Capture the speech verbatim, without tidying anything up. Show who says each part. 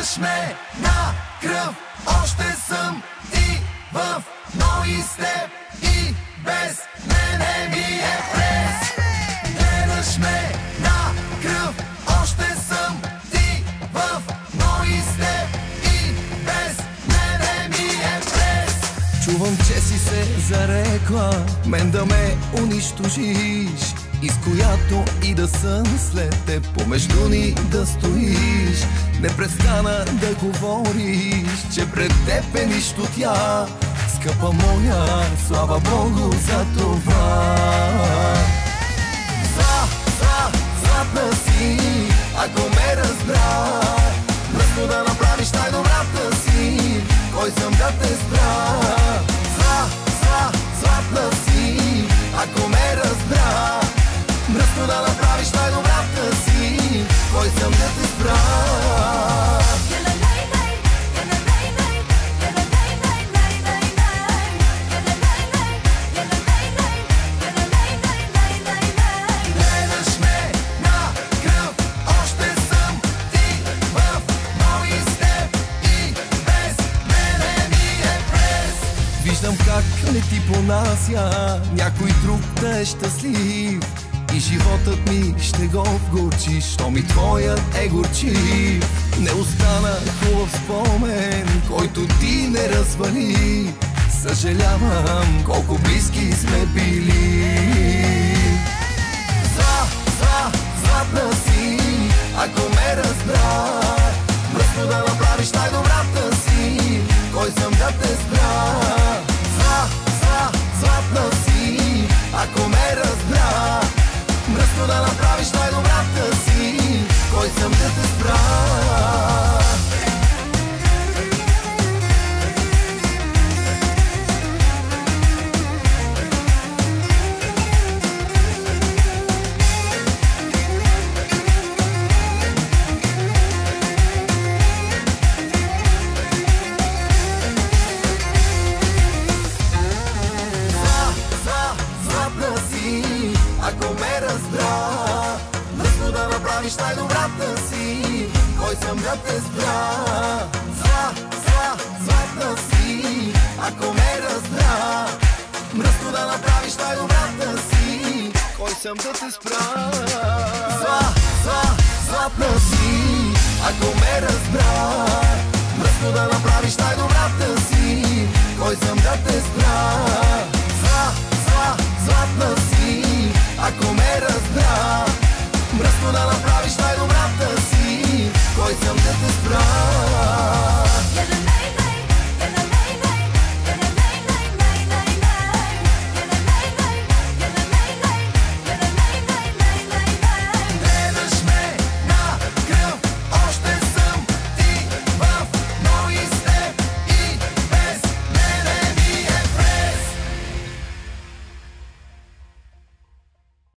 Speaker 1: Гледаш ме на кръв, още съм и в, но и с теб, и без мене ми е през. Гледаш ме на кръв, още съм и в, но и с теб, и без мене ми е през.
Speaker 2: Чувам, че си се зарекла мен да ме унищожиш, и с която и да съм след теб, помежду ни да стоиш. Не престана да говориш, че пред теб е нищо тя, скъпа моя, слава Богу за това.
Speaker 1: Зла, зла, златна си, ако ме разбра, мръсно да направиш най-добрата си, кой съм да те спра. Зла, зла, златна си, ако ме разбра, мръсно да направиш най-добрата си, кой съм да те спра. Гледаш ме на кръв, още съм и в, но и с теб, и без мене ми е през.
Speaker 2: Виждам как не ти понася някой друг да е щастлив, и животът ми ще го вгорчиш, що ми твоят е горчив. Не остана хубав спомен, който ти не развали. Съжалявам колко близки сме били.
Speaker 1: Зла, зла, златна си, ако ме разбра, мръсно да направиш най-добрата си, кой съм да те спра. Зла, зла, златна си, ако ме разбра, мръсно да направиш най-добрата си, кой съм да те спра. Ако ме разбра, мръсно да направиш най-добрата си, кой съм да те спра. Зла, зла, златна си, ако ме разбра, мръсно да направиш най-добрата си, кой съм да те спра. Зла, зла, златна си, ако ме разбра, мръсно да направиш най-добрата си, кой съм да те спра.